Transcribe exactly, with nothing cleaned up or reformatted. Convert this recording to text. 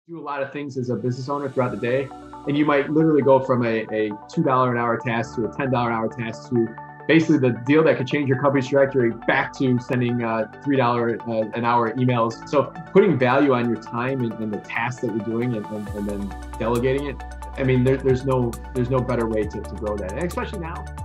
do a lot of things as a business owner throughout the day. And you might literally go from a, a two dollars an hour task to a ten dollars an hour task to basically the deal that could change your company's trajectory back to sending uh, three dollars uh, an hour emails. So putting value on your time and, and the tasks that you're doing and, and, and then delegating it. I mean, there, there's no there's no better way to, to grow that, and especially now.